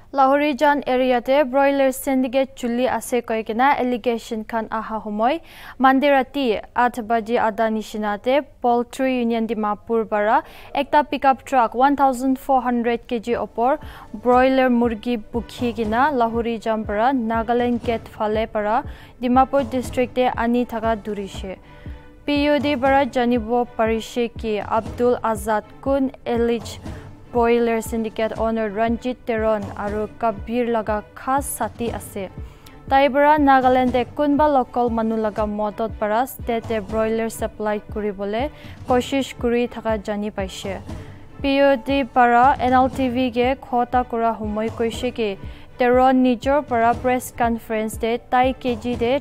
Lahorijan area te broiler syndicate chuli ase koikena allegation khan aha homoy mandirati 8 baji ada nishinate Poultry Union Dimapur bara ekta pickup truck 1400 kg opor broiler murgi bukhi gina Lahorijan bara Nagaland gate phale para Dimapur district te ani thaka durishe PUD bara janibo parishe ki Abdul Azad kun Elich Broiler Syndicate owner Ranjit Teron aru Kabir laga khas sati ase. Taibara Nagaland e kunba local manu laga modot para state broiler supply kuribole koshish kuri thaka jani paise. PUD para NLTV ge khota kura humoi koise ki Teron nijor para press conference de tai kg de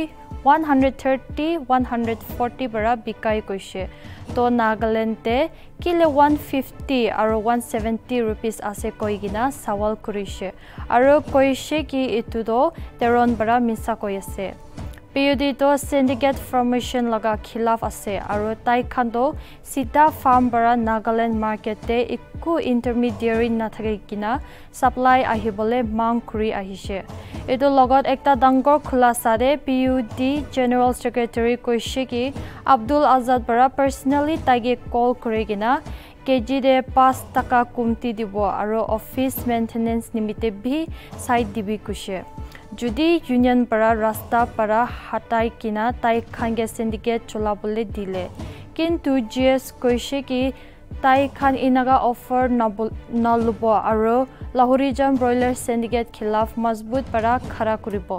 130-140 bara bikai koise. To Nagaland te kile 150 aru 170 rupees ase koigina sawal kurishe aru koishe ki itu do Teron bara misa koyase PUD to syndicate formation laga khilaf ase aru tai khando sita farm bara Nagaland market te ikku intermediary na thakina supply ahibole mang kuri ahishe etu logot ekta dangor khulasa de PUD General Secretary koishe ki Abdul Azad bara personally taige call kurigina kg de 5 taka kumti dibo aru office maintenance nimite bhi side dibi kushe judi union para rasta para hatai kina tai khange syndicate chola bole dile kintu GS koishe ki tai khan inaga offer na lubo aru Lahorijan broiler syndicate khilaf mazbut para khara kuribo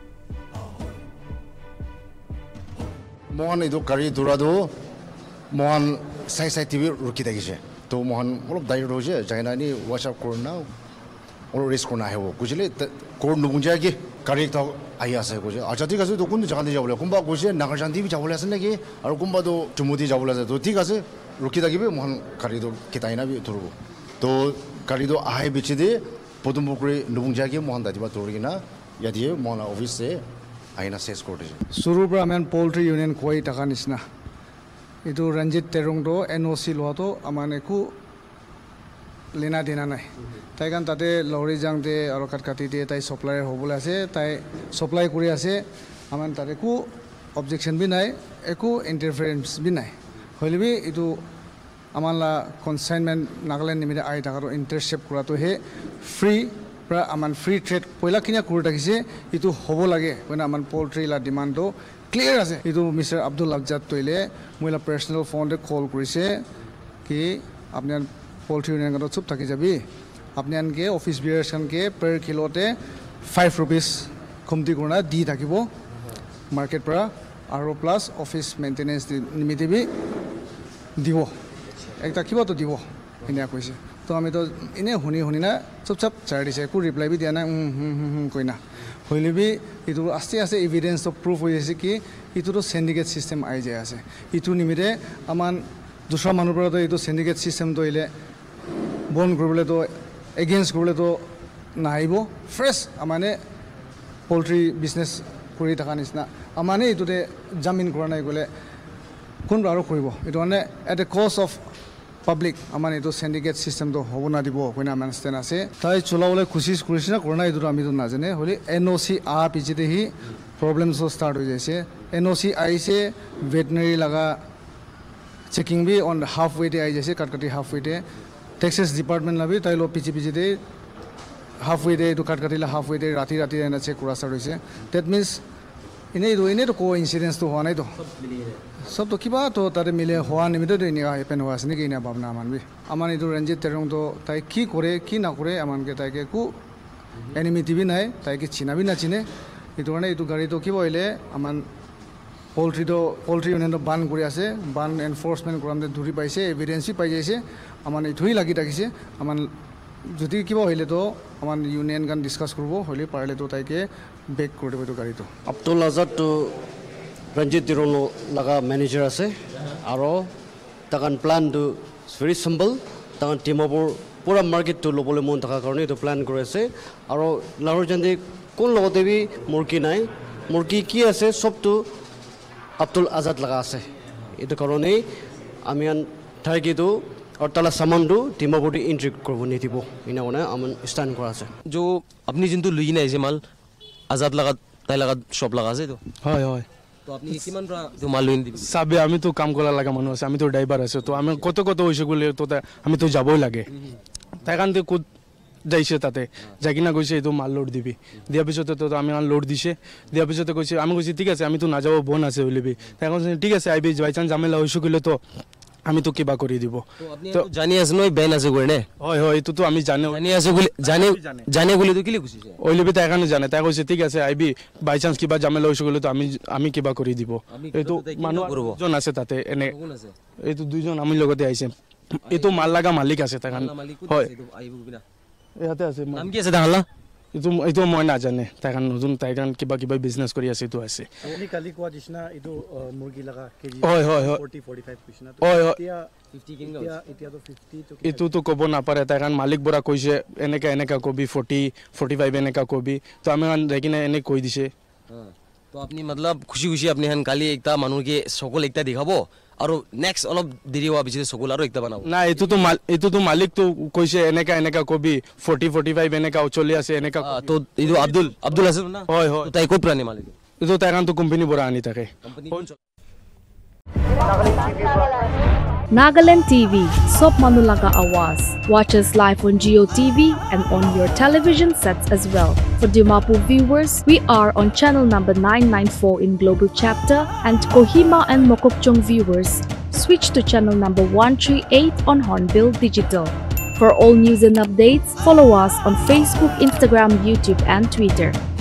Mohan idu kari durado Mohan sai TV ruki dagise to Mohan olob dai roje jaina ni whatsapp korna olo risk korna hai wo kujile kor nubunja ki kari ta aya sa kuje acha thik ase to kun jaga de jabole kumba kuje Nagarjan TV jabole ase naki aru kumba to Jumudi jabole ase to thik ase ruki dagibe Mohan kari do kitaina bi turbo to kari do ahai bichi de Podumpukri nubunja ki Mohan dadiba turgina yadi Mohan office se aina ses korte surubra amen Poultry Union koi taka nisna itu Ranjit Terong do NOC lo to amane ku lena dena nai tai kan tate Lahorijan te aro katkati te tai supplier hobole ase tai supply kuri ase aman tate ku objection bi nai eku interference bi nai hoilebi itu amanla consignment Nagaland nimite ai taka ro intercept kura to he free pra aman free trade poila kinya kuru takise itu hobo lage koina aman poultry la demand do clear ase itu Mr Abdul Azad toile moila personal phone de call kurise ki apni poultry union ga chup thaki jabi apni an ke office bearers kan ke per kilo te 5 rupees khumti kurna di thakibo market pra aro plus office maintenance nimite bi dibo ekta kiba to dibo inia koise to ami to ine huni na chupchap chari se ku reply bi dia na koina hoilebi itu aste evidence of proof hoise ki itu to syndicate system ai jay ase itu nimite aman dusra manu pra to itu syndicate system to ile bon grobole to against grobole to naibo fresh amane poultry business kuri taka nisna amane itu de jamin kora nai gole kun aro koribo itu ane at the cost of public amane itu syndicate system to hobo na dibo koina understand ase tai chulawle khusis kurisina korna idu ami to na jane holi NOC a pichite hi problems so start ho jaise NOC ai se veterinary laga checking bi on halfway de ai jaise katkati halfway de Texas department labi tai lo pichi de halfway de to katkati la halfway de rati na check kura start hoise that means ine to coincidence to hona to सब तो किबा तो तारे मिले होआ निमिते तो इनिगा happen होआ सने के इना भावना मान भी अमान इदु रंजित तेरंग तो ताई की करे की ना करे अमान के ताई के कु एनिमिटी भी नाय ताई के चिना भी ना चिने इदु ने इदु गाड़ी तो किबो इले अमान पोल्ट्री युनियन तो बान करि आसे बान एनफोर्समेंट ग्राम दे धुरी पाइसे एविडेंस पाइ जाइसे अमान इथुई लागि ताकिसे अमान যদি কিবা হইলে তো আমান ইউনিয়ন গান ডিসকাস করব হইলে পারলে তো তাইকে বেক করে দেব তো গাড়ি তো আব্দুল আজাদ তো Ranjit Teron laga manager ase aro takan plan to very simple takan Dimapur pura market to lobole mon taka karone to plan kore ase aro Lahorijan de kon logote bi murki nai murki ki ase sob to Abdul Azad laga ase etu karone amian thaiki to और ताला सामान दो Dimapur entry करबो नहीं Thibaut इना कोने आमन stand करा আছে जो अपनी जिंतु लुई ना ऐसे माल आजाद लगा ताई लगा शॉप लगा से तो হয় হয় तो अपनी किमान रा तो माल लुई दिबি সাবে আমি তো কাম করা লাগা মানুষ আছে আমি তো ড্রাইভার আছে তো আমি কত কত হইছে বলে তো আমি তো যাবই লাগে তাই কারণে কোদ যাইছে তাতে যাই কিনা কইছে এই তো মাল লোড দিবি দিয়া পিছতে তো আমি মাল লোড দিছে দিয়া পিছতে কইছে আমি কইছি ঠিক আছে আমি তো না যাব বোন আছে বলিবি তাই কইছে ঠিক আছে আইবি বাই চান্স ঝামেলা হইছে কইলে তো আমি তো কিবা কৰি দিব তো আপনি তো জানি আছে নয় বেন আছে করে নে হয় হয় এটো তো আমি জানি আছে বলে জানে বলে তো কি লিখছিস ওইলিবি তাই কারণে জানে তাই কইছে ঠিক আছে আইবি বাই চান্স কিবা ঝামেলা হইছে কইলে তো আমি কিবা কৰি দিব এই তো মানুহ জন আছে তাতে এনে এই তো দুইজন আমি লগতে আইছে এই তো মাল লাগা মালিক আছে তাই কারণে হয় ইয়াতে আছে নাম কি আছে তাহলে এইটো মই নাজানে তাই কাৰণ নতুন তাই কাৰণ কিবা কিবা বিজনেছ কৰি আছে এইটো আছে আপুনি কালি কোৱা দিছনা এইটো মুৰ্গী লগা কেজি হয় হয় হয় 40 45 কৈছনা হয় হয় এতিয়া 50 কিং এতিয়া তো 50 তো এইটো তো ক'ব নাপাৰে তাই কাৰণ মালিক বৰা কৈছে এনেকা এনেকা কবি 40 45 এনেকা কবি তো আমি দেখিনে এনে কৈ দিছে তো আপনি मतलब खुशी खुशी अपने हन काली एकता মানুহ के সকল एकता দেখাবো আৰু নেক্সট অলপ দেৰি হোৱা পিছত সকল আৰু एकता বনাব না এইটো তো মালিক তো কৈছে এনেকা এনেকা কবি 40 45 এনেকা চলি আছে এনেকা তো এইটো আব্দুল আছে না হয় হয় তাই ক'ত প্ৰাণী মালিক এইটো তাই কাৰণ তো কোম্পানী বৰা আনি থাকে Nagaland TV, Sop Manulaga Awas. Watch us live on Geo TV and on your television sets as well. For Dimapur viewers, we are on channel number 994 in Global Chapter, and Kohima and Mokokchung viewers, switch to channel number 138 on Hornbill Digital. For all news and updates, follow us on Facebook, Instagram, YouTube and Twitter.